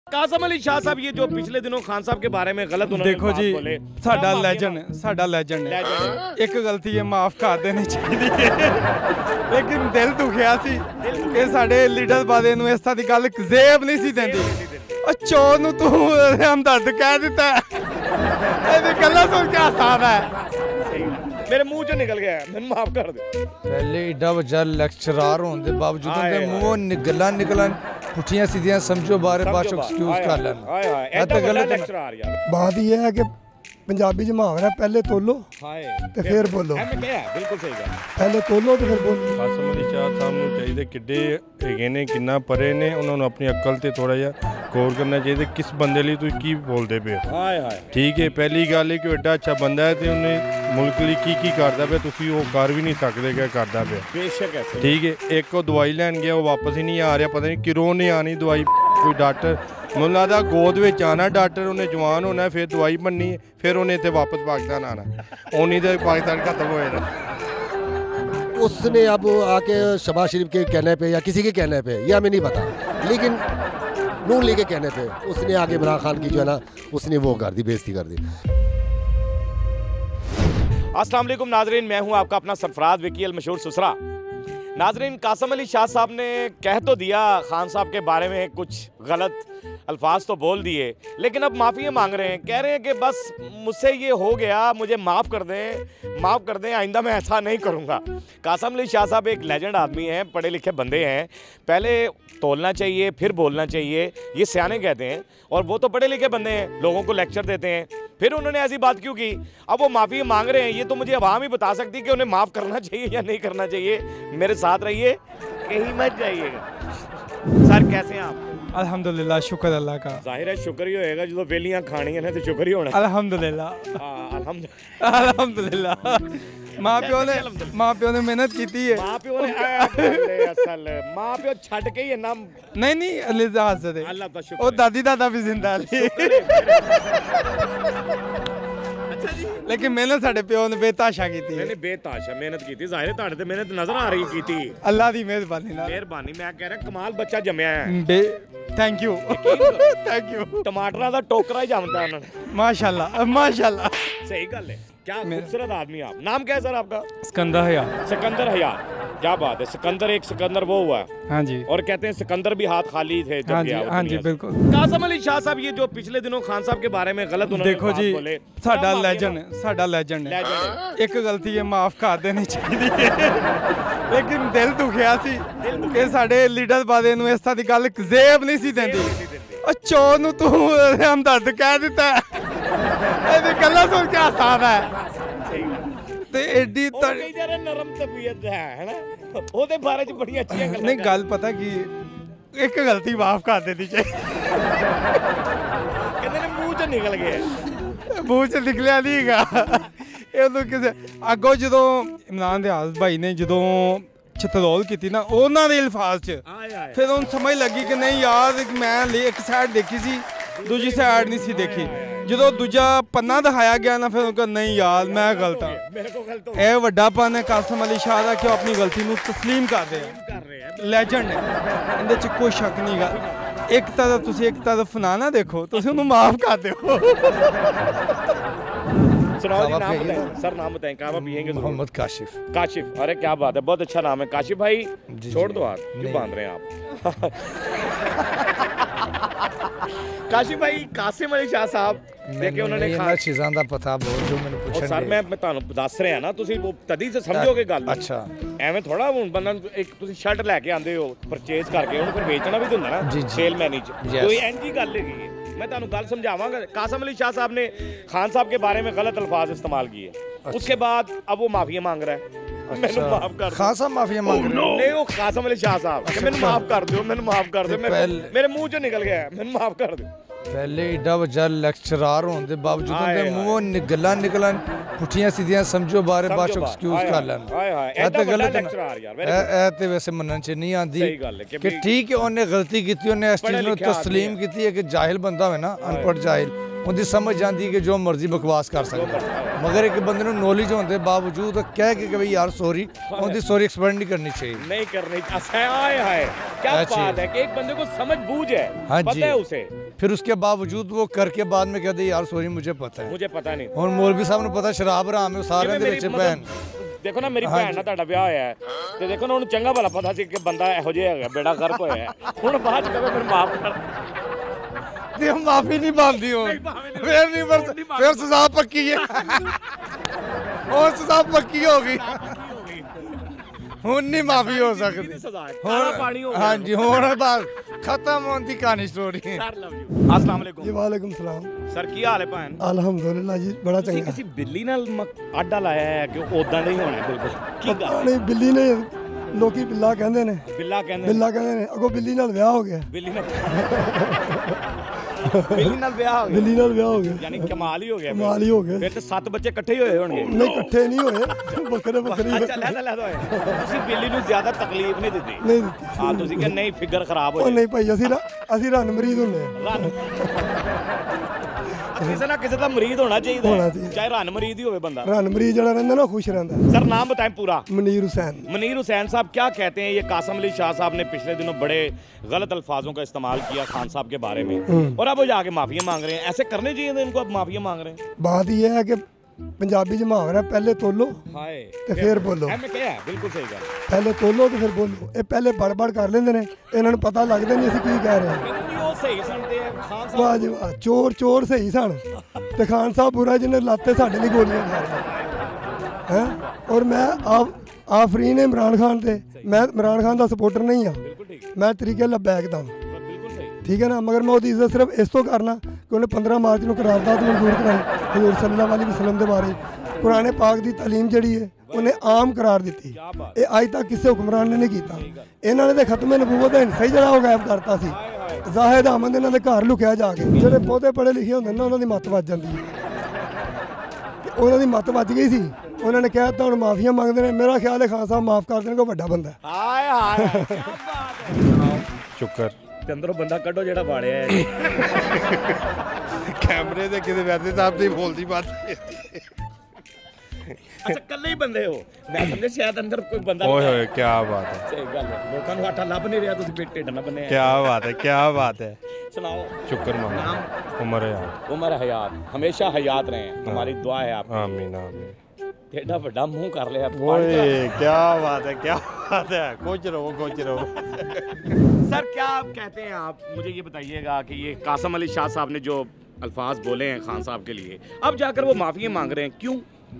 कासम अली शाह साहब ये जो पिछले दिनों खान साहब के बारे में गलत उन्होंने देखो जी बोले, साडा लेजेंड है एक गलती है माफ कर देनी चाहिए लेकिन दिल दुखिया सी कि साडे लीडर बादे नूं इस तरह दी गल जेब नहीं सी देंदी चोर नूं तू हमदर्द कह दिता ये गल्लां सुन के आसान है मेरे मुंह चो निकल गया मैंने माफ कर दे। पहले एडा वड्डा लेक्चरार होने के बावजूद उनके मुंहों गल्लां निकलन पुठियां सीधियां समझो बारे बाशो एक्सक्यूज कर लेना ये तो गलत है। बात यह है कि पंजाबी च मुहावरा है पहले तोलो ते फिर बोलो। बिल्कुल सही गल पहले तोलो ते फिर बोलो। कासम अली शाह साहब ਨੂੰ ਚਾਹੀਦੇ ਕਿੱਡੇ ਹੈਗੇ ਨੇ ਕਿੰਨਾ ਪਰੇ ਨੇ ਉਹਨਾਂ ਨੂੰ ਆਪਣੀ ਅਕਲ ਤੇ ਥੋੜਾ ਜਿਹਾ ਗੌਰ ਕਰਨਾ ਚਾਹੀਦਾ ਕਿਸ ਬੰਦੇ ਲਈ ਤੁਸੀਂ ਕੀ ਬੋਲਦੇ ਪਏ ਹੋ। ਠੀਕ ਹੈ ਪਹਿਲੀ ਗੱਲ ਹੈ ਕਿ ਉਹ ਐਡਾ ਅੱਛਾ ਬੰਦਾ ਹੈ ਤੇ ਉਹਨੇ ਮੁਲਕ ਲਈ ਕੀ ਕਰਦਾ ਪਿਆ ਤੁਸੀਂ ਉਹ ਕਰ ਵੀ ਨਹੀਂ ਸਕਦੇ ਕਿ ਕਰਦਾ ਪਿਆ ਬੇਸ਼ੱਕ ਹੈ। ਠੀਕ ਹੈ ਇੱਕ ਉਹ ਦਵਾਈ ਲੈਣ ਗਿਆ ਉਹ ਵਾਪਸ ਹੀ ਨਹੀਂ ਆ ਰਿਹਾ ਪਤਾ ਨਹੀਂ ਕਿਰੋਂ ਨਹੀਂ ਆਣੀ ਦਵਾਈ ਕੋਈ ਡਾਕਟਰ ਮੈਨੂੰ ਲੱਗਦਾ ਗੋਦ ਵਿੱਚ ਆਣਾ ਡਾਕਟਰ ਉਹਨੇ ਜਵਾਨ ਹੋਣਾ ਫਿਰ ਦਵਾਈ ਬਣਨੀ ਫਿਰ ਉਹਨੇ ਇੱਥੇ ਵਾਪਸ ਪਾਕਿस्तान आना उन्हीं दे पाकिस्तान खत्म हो जाना। उसने अब आके शहबाज शरीफ के कहने पे या किसी के कहने पे या हमें नहीं पता लेकिन नून लीग के कहने पे उसने आगे इमरान खान की जो है ना उसने वो कर दी बेइज्जती कर दी। अस्सलाम वालेकुम नाजरीन, मैं हूं आपका अपना सरफराज विकी अल मशहूर सुसरा। नाजरीन कासम अली शाह साहब ने कह तो दिया खान साहब के बारे में कुछ गलत अल्फाज तो बोल दिए लेकिन अब माफ़ी मांग रहे हैं, कह रहे हैं कि बस मुझसे ये हो गया मुझे माफ़ कर दें आइंदा मैं ऐसा नहीं करूँगा। कासम अली शाह साहब एक लेजेंड आदमी हैं, पढ़े लिखे बंदे हैं, पहले तोलना चाहिए फिर बोलना चाहिए ये सियाने कहते हैं और वो तो पढ़े लिखे बंदे हैं लोगों को लेक्चर देते हैं फिर उन्होंने ऐसी बात क्यों की। अब वो माफ़ी मांग रहे हैं ये तो मुझे आवाम ही बता सकती कि उन्हें माफ़ करना चाहिए या नहीं करना चाहिए। मेरे साथ रहिए कहीं मत जाइएगा। सर कैसे हैं आप? अल्हम्दुलिल्लाह शुक्र अल्लाह का। जाहिर है शुक्र ही होएगा जो वेलियां खानियां ने तो शुक्र ही होना। अल्हम्दुलिल्लाह अल्हम्दुलिल्लाह माँ प्यो ने मेहनत की है। माँ प्यो ने असल माँ प्यो छड़ के ही ना नहीं अल्लाह से अल्लाह का शुक्र और दादी दादा भी जिंदा लेकिन मेहनत साडे प्यो ने बेताशा की नहीं बेताशा मेहनत की जाहिर है तुहाडे ते मेहनत नजर आ रही की अल्लाह दी मेहरबानी मैं कह रहा कमाल बच्चा जम्या है। थैंक यू टमाटरां दा टोकरा ही जमदा उन्होंने माशाल्लाह सही गल है। क्या खूबसूरत आदमी आप। नाम क्या है सर आपका? सिकंदर हया। क्या बात है। सिकंदर वो हुआ हाँ जी और कहते हैं सिकंदर भी हाथ खाली थे जब गया हाँ जी बिल्कुल। कासम अली शाह साहब ये जो पिछले दिनों खान साहब के बारे में गलत उन्होंने देखो जी साडा लेजेंड है एक गलती है माफ कर देनी चाहिए लेकिन दिल दुखिया सी कि साडे लीडर बादे नूं इस तरह दी गल जेब नहीं सी देंदी चोर नूं तू हमदर्द कह दिता ये गल्लां सुन के आसान है ते एडी नरम तबीयत है ना ਉਹਦੇ ਬਾਰੇ ਚ ਬੜੀਆਂ ਅੱਛੀਆਂ ਗੱਲਾਂ नहीं गल पता कि एक गलती माफ कर देनी चाहिए ਕਹਿੰਦੇ ਨੇ ਮੂੰਹ ਚ ਨਿਕਲ ਗਿਆ ਮੂੰਹ ਚ ਨਿਕਲਿਆ ਨਹੀਂਗਾ ਇਹ ਤਾਂ ਕਿਸੇ ਅੱਗੋਂ ਜਦੋਂ ਇਮਰਾਨ ਦਿਆਲ ਭਾਈ ਨੇ ਜਦੋਂ ਚਤਰੋਲ ਕੀਤੀ ਨਾ ਉਹਨਾਂ ਦੇ ਅਲਫਾਜ਼ ਚ ਫਿਰ ਉਹਨੂੰ ਸਮਝ ਲੱਗੀ ਕਿ ਨਹੀਂ ਯਾਰ ਮੈਂ ਇੱਕ ਸਾਈਡ ਦੇਖੀ ਸੀ ਦੂਜੀ ਸਾਈਡ ਨਹੀਂ ਸੀ ਦੇਖੀ ਜਦੋਂ ਦੂਜਾ ਪੰਨਾ ਦਿਖਾਇਆ ਗਿਆ ਨਾ ਫਿਰ ਉਹ ਕਹਿੰਦਾ ਨਹੀਂ ਯਾਰ ਮੈਂ ਗਲਤ ਹਾਂ। ਇਹ ਵੱਡਾਪਨ ਹੈ ਕਾਸਮ ਅਲੀ ਸ਼ਾਹ ਦਾ ਕਿ ਉਹ ਆਪਣੀ ਗਲਤੀ ਨੂੰ ਤਸਲੀਮ ਕਰਦੇ ਆ ਲੈਜੈਂਡ ਹੈ ਇਹਦੇ ਚ ਕੋਈ ਸ਼ੱਕ ਨਹੀਂਗਾ। ਇੱਕ ਤਰਫ ਨਾ ਨਾ ਦੇਖੋ ਤੁਸੀਂ ਉਹਨੂੰ ਮਾਫ ਕਰ ਦਿਓ। सुनाओ जी नाम बताएं सर नाम बताएं कहाँ पियेंगे? मोहम्मद काशिफ। अरे क्या बात है बहुत अच्छा नाम है काशिफ भाई। छोड़ दो हाथ क्यों बांध रहे हैं आप? काशिफ भाई कासिम अली शाह साहब देखिए उन्होंने खाना चीज़ां दा पता बहुत जो मैंने पूछा सर मैं ਤੁਹਾਨੂੰ ਦੱਸ ਰਿਹਾ ਨਾ ਤੁਸੀਂ ਉਹ ਤਦੀ ਤੇ ਸਮਝੋਗੇ ਗੱਲ। ਅੱਛਾ ਐਵੇਂ ਥੋੜਾ ਹੁਣ ਬੰਦਾ ਇੱਕ ਤੁਸੀਂ ਸ਼ਰਟ ਲੈ ਕੇ ਆਂਦੇ ਹੋ ਪਰਚੇਸ ਕਰਕੇ ਉਹਨੂੰ ਫਿਰ ਵੇਚਣਾ ਵੀ ਹੁੰਦਾ ਨਾ ਸੇਲਮੈਨ ਚ ਕੋਈ ਐਂਜੀ ਗੱਲ ਹੈਗੀ। मैं तुहानू गल समझावांगा। कासम अली शाह साहब ने खान साहब के बारे में गलत अल्फाज इस्तेमाल किए उसके बाद अब वो माफिया मांग रहा है मैनू माफ कर खान साहब माफिया मांग रहे हैं। नहीं वो कासम अली शाह साहब मैनू माफ कर दो मेरे मुंह चो निकल गया मैनू माफ कर दो। पहले एडा वड्डा लेक्चरार होने के बावजूद उनके मुंहों गल्लां निकलन पुठियां सीधियां समझो बारे बाशो एक्सक्यूज कर लेना ये तो गलत है। ते वैसे मनन च नहीं आंदी कि ठीक है उन्हें गलती की उन्हें इस चीज़ को तस्लीम की है कि जाहिल बंदा है ना अनपढ़ जाहिल ਉਹਦੀ ਸਮਝ ਜਾਂਦੀ ਕਿ ਜੋ ਮਰਜ਼ੀ ਬਕਵਾਸ ਕਰ ਸਕਦਾ, ਮਗਰ ਇੱਕ ਬੰਦੇ ਨੂੰ ਨੌਲੇਜ ਹੋਣ ਦੇ ਬਾਵਜੂਦ ਕਹਿ ਕੇ ਵੀ ਯਾਰ ਸੌਰੀ, ਉਹਦੀ ਸੌਰੀ ਐਕਸਪੈਂਡ नहीं करनी चाहिए, नहीं करनी। हाय हाय क्या बात है कि एक बंदे को समझ बूझ है, पता है उसे, फिर उसके बावजूद वो करके बाद में कहते यार सॉरी मुझे पता है, मुझे पता नहीं। और मौलवी साहब ने पता शराब हराम है सारे दे विच भैन। देखो ना मेरी भैन ਨਾਲ ਤੁਹਾਡਾ ਵਿਆਹ ਹੋਇਆ ਹੈ ਤੇ ਦੇਖੋ ਨਾ ਉਹਨੂੰ ਚੰਗਾ ਭਲਾ ਪਤਾ ਸੀ ਕਿ ਬੰਦਾ ਇਹੋ ਜਿਹਾ ਹੈਗਾ, ਬੇੜਾ ਗਰਕ ਹੋਇਆ ਹੈ। ਹੁਣ ਬਾਅਦ ਚ ਕਹੇ ਮੈਨੂੰ ਮਾਫ ਕਰ ਤੇ ਮਾਫੀ ਨਹੀਂ ਬਣਦੀ ਹੋ, ਫਿਰ ਨਹੀਂ ਫਿਰ ਸਜ਼ਾ ਪੱਕੀ ਹੈ, और ਸਜ਼ਾ ਪੱਕੀ ਹੋ ਗਈ, ਹੁਣ ਨਹੀਂ ਮਾਫੀ ਹੋ ਸਕਦੀ, ਹੁਣ ਪਾਣੀ ਹੋ ਗਿਆ। ਹਾਂਜੀ ਹੁਣ ਬਸ ਖਤਮ ਹੋਣ ਦੀ ਕਹਾਣੀ ਸਟੋਰੀ। अस्सलाम वालेकुम। ਜੀ ਵਾਲੇਕੁਮ ਸਲਾਮ। ਸਰ ਕੀ ਹਾਲ ਹੈ ਭੈਣ? ਅਲਹਮਦੁਲਿਲਾ ਜੀ ਬੜਾ ਤੁਸੀਂ ਚੰਗਾ। ਕਿਸੇ ਬਿੱਲੀ ਨਾਲ ਆਡਾ ਲਾਇਆ ਹੈ ਕਿ ਉਦਾਂ ਦਾ ਹੀ ਹੋਣਾ ਬਿਲਕੁਲ? ਕੀ ਪਤਾ ਗੱਲ? ਨਹੀਂ ਬਿੱਲੀ ਨੇ, ਲੋਕੀ ਬਿੱਲਾ ਕਹਿੰਦੇ ਨੇ, ਬਿੱਲਾ ਕਹਿੰਦੇ ਬਿੱਲਾ ਕਹਿੰਦੇ ਨੇ, ਅੱਗੋਂ ਬਿੱਲੀ ਨਾਲ ਵਿਆਹ ਹੋ ਗਿਆ, ਬਿੱਲੀ ਨਾਲ ਬਿੱਲੀ ਨਾਲ ਵਿਆਹ ਹੋ ਗਿਆ, ਬਿੱਲੀ ਨਾਲ ਵਿਆਹ ਹੋ ਗਿਆ, ਯਾਨੀ ਕਮਾਲ ਹੀ ਹੋ ਗਿਆ। ਕਮਾਲ ਹੀ ਹੋ ਗਿਆ। ਫਿਰ ਤੇ 7 ਬੱਚੇ ਇਕੱਠੇ ਹੀ ਹੋਏ ਹੋਣਗੇ। ਨਹੀਂ ਇਕੱਠੇ ਨਹੀਂ ਹੋਏ, ਵੱਖਰੇ ਵੱਖਰੇ ਅੱਛਾ ਲੈ ਦੋ ਤੁਸੀਂ ਬਿੱਲੀ ਨੂੰ ਜ਼ਿਆਦਾ ਤਕਲੀਫ ਨਹੀਂ ਦਿੱਤੀ? ਨਹੀਂ ਦਿੱਤੀ। ਹਾਂ ਤੁਸੀਂ ਕਿ ਨਹੀਂ ਫਿਗਰ ਖਰਾਬ ਹੋ ਉਹ ਜਾਏ। ਨਹੀਂ ਭਾਈ, ਅਸੀਂ ਰੰਨ ਮਰੀਜ਼ ਹੁੰਦੇ ਆ। ਰਨ ਕਿਸੇ ਨਾ ਕਿਸੇ ਦਾ ਮਰੀਜ਼ ਹੋਣਾ ਚਾਹੀਦਾ ਹੋਣਾ ਹੈ, ਚਾਹੀਦਾ। ਚਾਹੇ ਰਨ ਮਰੀਜ਼ ਹੀ ਹੋਵੇ बंदा। रन मरीज जड़ा रहता ना खुश रहता। सर नाम बताएं पूरा। मुनीर हुसैन। मुनीर हुसैन साहब क्या कहते हैं? ये कासम अली शाह साहब ने पिछले दिनों बड़े गलत अल्फाजों का इस्तेमाल किया खान साहब के बारे में और अब वो जाके माफिया मांग रहे हैं। ऐसे करने चाहिए थे इनको, अब माफिया मांग रहे हैं। बात यह है कि पंजाबी च मुहावरा पहले तोलो हाय ते फिर बोलो। मैं क्या है बिल्कुल सही गल। पहले तोलो ते फिर बोलो। ये पहले बड़ कर लेंदे ने, इन्हां नूं पता लगदा नहीं असीं की कह रहे हैं। ਉਹ ਸਹੀ ਸੁਣਦੇ ਆ ਖਾਨ ਸਾਹਿਬ। वाह जी वाह, चोर सही सन ते खान साहब बुरा जिन्हें लाते साडे लई गोलियां खा रहे हैं। और मैं आफरीन इमरान खान ते मैं इमरान खान दा सपोर्टर नहीं हाँ, मैं तरीके ला बैकदा ठीक है ना, मगर मैं उसकी इज्जत सिर्फ इस तो करना कि उन्हें 15 मार्च को करारदाद मंजूर कराई हजूर सल्लल्लाहु अलैहि वसल्लम के बारे। कुरान पाक की तालीम जी है उन्हें आम करार दी। ये अज तक किसी हुक्मरान ने नहीं किया। इन्होंने तो खत्म नबूवत का हिस्सा ही जरा गायब करता सी। जाहिद अहमद इन्होंने घर लुकिया जाके, जो बहुते पढ़े लिखे होंगे ना उन्होंने मत वज जाती है, उन्होंने मत वज गई सी। उन्होंने कह दिता हूँ माफिया मंगते हैं। मेरा ख्याल है खान साहब माफ कर देने को बड़ा बंदा शुक्र ਤੇ ਅੰਦਰੋਂ ਬੰਦਾ ਕੱਢੋ ਜਿਹੜਾ ਵਾੜਿਆ ਹੈ। कैमरे से किसी वैसे साहब से ही बोलती बात। ਅੱਛਾ ਕੱਲੇ ਹੀ ਬੰਦੇ ਹੋ? ਮੈਂ ਸਮਝਿਆ ਸ਼ਾਇਦ ਅੰਦਰ ਕੋਈ ਬੰਦਾ। ओए होए क्या बात है, ਸਹੀ ਗੱਲ ਹੈ, ਲੋਕਾਂ ਨੂੰ ਆਟਾ ਲੱਭ ਨਹੀਂ ਰਿਹਾ, ਤੁਸੀਂ ਪੇਟ ਢਿੱਡ ਨਾ ਬੰਨੇ। क्या बात है, क्या बात है। ਸੁਣਾਓ। शुक्र नाम? मानो उमर याद उमर हयात, हमेशा हयात रहे, हमारी दुआ है आप। आमीन आमीन। एडा बड़ा मुंह कर लिया। ओए क्या बात है, क्या बात है। कुछ रहो सर क्या आप कहते हैं? आप मुझे ये बताइएगा कि ये कासम अली शाह साहब ने जो अल्फाज बोले हैं खान साहब के लिए, अब जाकर वो माफी मांग रहे हैं, क्यों?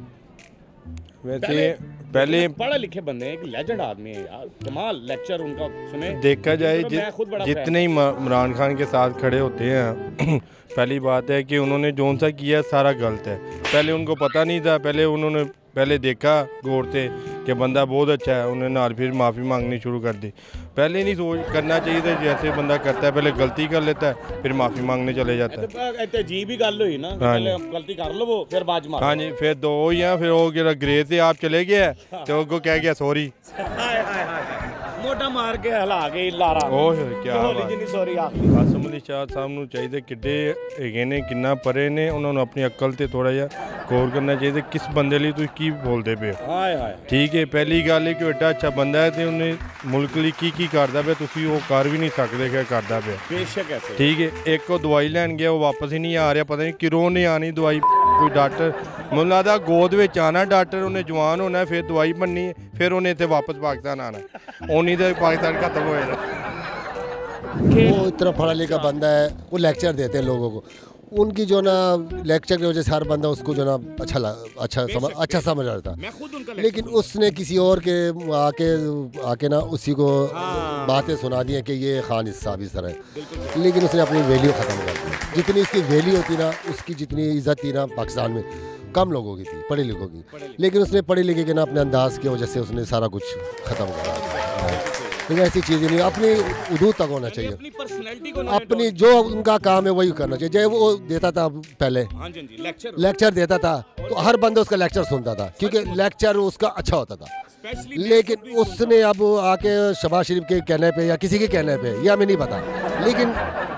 वैसे पहले पढ़े लिखे बंदे हैं, एक लेजेंड आदमी है यार, कमाल लेक्चर उनका सुने। देखा जाए मैं खुद बड़ा जितने ही इमरान खान के साथ खड़े होते हैं पहली बात है कि उन्होंने जो सा किया सारा गलत है। पहले उनको पता नहीं था, पहले देखा गौर से कि बंदा बहुत अच्छा है, उन्होंने नाल फिर माफ़ी मांगनी शुरू कर दी। पहले नहीं सोच करना चाहिए था जैसे बंदा करता है, पहले गलती कर लेता है फिर माफ़ी मांगने चले जाता है। अजीब ही गल हुई ना, पहले गलती कर लो फिर बाद में। हाँ जी, फिर दो ही हैं, फिर वो ग्रे से आप चले गए तो वो कह गया सॉरी, मोटा मार के हिला के लारा। ओह क्या सॉरी कासम अली शाह साहब ਨੂੰ ਚਾਹੀਦਾ ਕਿੱਡੇ ਹੈਗੇ ਨੇ, ਕਿੰਨਾ ਪਰੇ ਨੇ, ਉਹਨਾਂ ਨੂੰ ਆਪਣੀ ਅਕਲ ਤੇ ਥੋੜਾ ਜਿਹਾ ਗੌਰ ਕਰਨਾ ਚਾਹੀਦਾ ਕਿਸ ਬੰਦੇ ਲਈ ਤੁਸੀਂ ਕੀ ਬੋਲਦੇ ਪਏ ਹੋ। ਹਾਏ ਹਾਏ ਠੀਕ ਹੈ, ਪਹਿਲੀ ਗੱਲ ਹੈ ਕਿ ਐਡਾ ਅੱਛਾ ਬੰਦਾ ਹੈ ਤੇ ਉਹਨੇ ਮੁਲਕ ਲਈ ਕੀ ਕਰਦਾ ਪਿਆ, ਤੁਸੀਂ ਉਹ ਕਰ ਵੀ ਨਹੀਂ ਸਕਦੇ ਕਿ ਕਰਦਾ ਪਿਆ। ਬੇਸ਼ੱਕ ਐਸੇ ਠੀਕ ਹੈ, ਇੱਕ ਉਹ ਦਵਾਈ ਲੈਣ ਗਿਆ, ਉਹ ਵਾਪਸ ਹੀ ਨਹੀਂ ਆ ਰਿਹਾ, ਪਤਾ ਨਹੀਂ ਕਿਰੋਂ ਨਹੀਂ ਆਣੀ ਦਵਾਈ। ਕੋਈ ਡਾਕਟਰ ਮੈਨੂੰ ਲੱਗਦਾ ਗੋਦ ਵਿੱਚ ਆਣਾ ਡਾਕਟਰ, ਉਹਨੇ ਜਵਾਨ ਹੋਣਾ ਫਿਰ ਦਵਾਈ ਬਣਨੀ, ਫਿਰ ਉਹਨੇ ਇੱਥੇ ਵਾਪਸ ਪਾਕਿस्तान आना, उन्हीं तो पाकिस्तान खत्म हो जाना। वो इतना पढ़ा लिखा बंदा है, वो लेक्चर देते हैं लोगों को, उनकी जो ना लेक्चर की वजह से हर बंदा उसको जो ना अच्छा समझ रहा था। लेकिन उसने किसी और के आके ना उसी को बातें सुना दी हैं कि ये खान साहब इस तरह है, लेकिन उसने अपनी वैल्यू ख़त्म कर दी। जितनी इसकी वैल्यू होती ना, उसकी जितनी इज्जत थी ना पाकिस्तान में, कम लोगों की थी, पढ़े लिखों की, लेकिन उसने पढ़े लिखे के ना अपने अंदाज की वजह से उसने सारा कुछ ख़त्म करा। लेकिन ऐसी चीज़ें नहीं, अपनी उदूद तक होना चाहिए, अपनी पर्सनैलिटी को, अपनी जो उनका काम है वही करना चाहिए। जब वो देता था पहले लेक्चर देता था तो हर बंदा उसका लेक्चर सुनता था, क्योंकि लेक्चर उसका अच्छा होता था। लेकिन उसने अब आके शबाज शरीफ के कहने पे या किसी के कहने पे, या हमें नहीं पता, लेकिन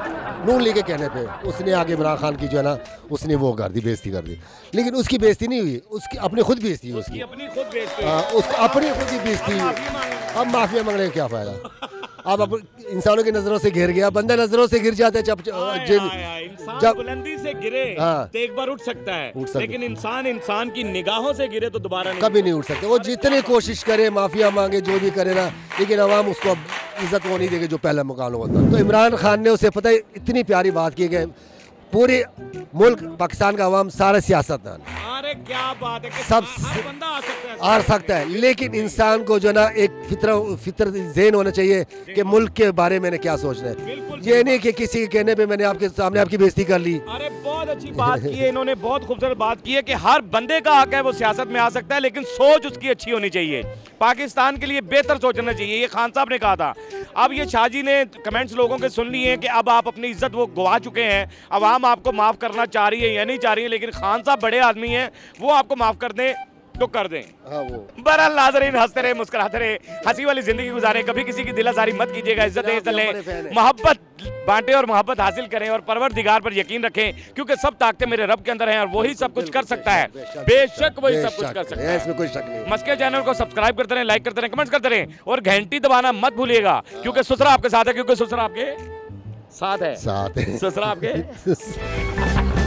नून लीग के कहने पे उसने आगे इमरान खान की जो है ना उसने वो कर दी, बेइज्जती कर दी। लेकिन उसकी बेइज्जती नहीं हुई, उसकी अपनी खुद बेइज्जती हुई, उसकी अपनी खुद बेइज्जती, उसको अपनी खुद ही बेइज्जती। अब माफिया मांगने का क्या फायदा? अब इंसानों की नजरों से गिर गया, बंदा नजरों से गिर जाता है जब बुलंदी से गिरे तो एक बार उठ सकता है, लेकिन इंसान की निगाहों से गिरे तो दोबारा नहीं, कभी नहीं उठ सकते। वो जितनी कोशिश करे, माफिया मांगे, जो भी करे ना, लेकिन अवाम उसको अब इज्जत वो नहीं देगी जो पहले मुकाम होता। तो इमरान खान ने उसे पता है इतनी प्यारी बात की कि पूरे मुल्क पाकिस्तान का अवाम सारे सियासतदान, अरे क्या बात है कि सब हर बंदा आ सकता है, लेकिन इंसान को जो ना एक फितर ज़हन होना चाहिए कि मुल्क के बारे में क्या सोचना है। ये नहीं कि किसी के कहने पे मैंने आपके सामने आपकी बेइज्जती कर ली। अरे बहुत अच्छी बात की है इन्होंने, बहुत खूबसूरत बात की है कि हर बंदे का हक है वो सियासत में आ सकता है, लेकिन सोच उसकी अच्छी होनी चाहिए, पाकिस्तान के लिए बेहतर सोचना चाहिए। ये खान साहब ने कहा था। अब ये शाहजी ने कमेंट्स लोगों के सुन लिए कि अब आप अपनी इज्जत वो गवा चुके हैं, अवाम आपको माफ करना चाह रही है या नहीं चाह रही है, लेकिन खान साहब बड़े आदमी हैं, वो आपको माफ कर दें तो कर दें। बहरहाल नाज़रीन, हंसते रहे, मुस्कुराते रहे, हंसी वाली जिंदगी गुजारें, कभी किसी की दिलासारी मत कीजिएगा, इज्जत दें, मोहब्बत बांटे और मोहब्बत हासिल करें और परवरदिगार पर यकीन रखें, क्योंकि सब ताकतें मेरे रब के अंदर हैं और वही सब कुछ कर सकता है, बेशक वही सब कुछ कर सकता है, इसमें कोई शक नहीं। मस्के चैनल को सब्सक्राइब करते रहें, लाइक करते रहें, कमेंट्स करते रहें और घंटी दबाना मत भूलिएगा, क्योंकि सुसरा आपके साथ है, क्योंकि सुसरा आपके साथ है, साथ है सुसरा आपके